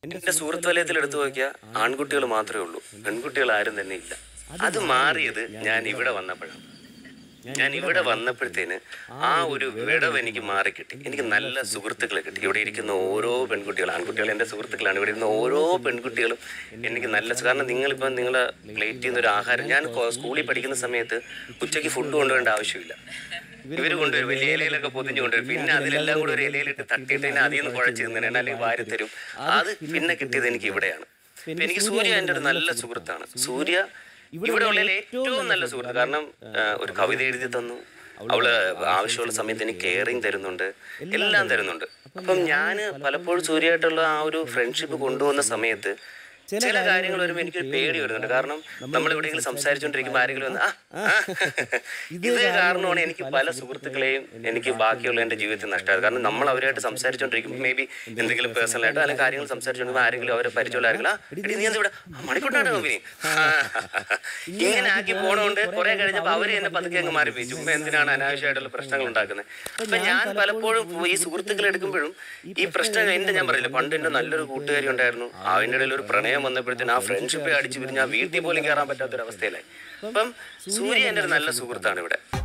എൻ്റെ സുഹൃത്ത് വലയത്തിൽ എടുത്തു നോക്കിയാൽ ആൺകുട്ടികൾ മാത്രമേ ഉള്ളൂ, പെൺകുട്ടികൾ ആരും തന്നെ ഇല്ല. അത് മാറിയത് ഞാൻ ഇവിടെ വന്നപ്പോഴാണ്. ഞാൻ ഇവിടെ വന്നപ്പോഴത്തേന് ആ ഒരു വിടവ് എനിക്ക് മാറിക്കിട്ടി. എനിക്ക് നല്ല സുഹൃത്തുക്കളെ കിട്ടി. ഇവിടെ ഇരിക്കുന്ന ഓരോ പെൺകുട്ടികളും, ആൺകുട്ടികൾ എൻ്റെ സുഹൃത്തുക്കളാണ്. ഇവിടെ ഇരുന്ന ഓരോ പെൺകുട്ടികളും എനിക്ക് നല്ല, കാരണം നിങ്ങളിപ്പം നിങ്ങളെ പ്ലേറ്റ് ചെയ്യുന്ന ഒരു ആഹാരം, ഞാൻ സ്കൂളിൽ പഠിക്കുന്ന സമയത്ത് ഉച്ചയ്ക്ക് ഫുഡ് കൊണ്ടുവരേണ്ട ആവശ്യമില്ല. ഇവർ കൊണ്ടുവരും, വലിയ ഇലയിലൊക്കെ പൊതിഞ്ഞ് കൊണ്ടുവരും. പിന്നെ അതിലെല്ലാം കൂടെ ഒരു ഇലയിലിട്ട് തട്ടിയിട്ട് തന്നെ അതിൽ നിന്ന് കുഴച്ച് തിന്നണം, അല്ലെങ്കിൽ വാരി തരും. അത് പിന്നെ കിട്ടിയത് എനിക്ക് ഇവിടെയാണ്. എനിക്ക് സൂര്യ എൻ്റെ ഒരു നല്ല സുഹൃത്താണ്. സൂര്യ ഇവിടെ ഉള്ള ഏറ്റവും നല്ല സുഹൃത്ത്. കാരണം ഒരു കവിത എഴുതി തന്നു, അവള് ആവശ്യമുള്ള സമയത്ത് എനിക്ക് കെയറിങ് തരുന്നുണ്ട്, എല്ലാം തരുന്നുണ്ട്. അപ്പം ഞാൻ പലപ്പോഴും സൂര്യയായിട്ടുള്ള ആ ഒരു ഫ്രണ്ട്ഷിപ്പ് കൊണ്ടുപോകുന്ന സമയത്ത് ചില കാര്യങ്ങൾ വരുമ്പോൾ എനിക്കൊരു പേടി വരുന്നുണ്ട്. കാരണം നമ്മൾ എവിടെയെങ്കിലും സംസാരിച്ചുകൊണ്ടിരിക്കുമ്പോൾ ആരെങ്കിലും വന്ന് ഇത് കാരണമാണ് എനിക്ക് പല സുഹൃത്തുക്കളെയും എനിക്ക് ബാക്കിയുള്ള എൻ്റെ ജീവിതത്തിൽ നഷ്ടമായത്. കാരണം നമ്മൾ അവരായിട്ട് സംസാരിച്ചുകൊണ്ടിരിക്കുമ്പോൾ മേ ബി എന്തെങ്കിലും പേഴ്സണലായിട്ടോ അല്ലെങ്കിൽ കാര്യങ്ങൾ സംസാരിച്ചുകൊണ്ടിരിക്കുമ്പോൾ ആരെങ്കിലും അവരെ പരിചയമുള്ള ആരെങ്കിലും നീ ഇവിടെ മണിക്കൂട്ടാണ് കമ്പനി ഇങ്ങനെ ആക്കി പോണോണ്ട് കുറെ കഴിഞ്ഞപ്പോൾ അവർ എന്നെ പതുക്കെ അങ്ങ് മാറി പോയി. ചുമ്മാ എന്തിനാണ് അനാവശ്യമായിട്ടുള്ള പ്രശ്നങ്ങൾ ഉണ്ടാക്കുന്നത്. അപ്പം ഞാൻ പലപ്പോഴും ഈ സുഹൃത്തുക്കൾ എടുക്കുമ്പോഴും ഈ പ്രശ്നം എൻ്റെ, ഞാൻ പറയില്ല, പണ്ട് എൻ്റെ നല്ലൊരു കൂട്ടുകാരി ഉണ്ടായിരുന്നു. അതിൻ്റെ ഇടയിൽ ഒരു പ്രണയം വന്നപ്പോഴത്തേന് ആ ഫ്രണ്ട്ഷിപ്പെ അടിച്ചു പിരിഞ്ഞ് ആ വീട്ടിൽ പോലും കയറാൻ പറ്റാത്തൊരവസ്ഥയിലായി. അപ്പം സൂര്യ എൻ്റെ ഒരു നല്ല സുഹൃത്താണ് ഇവിടെ.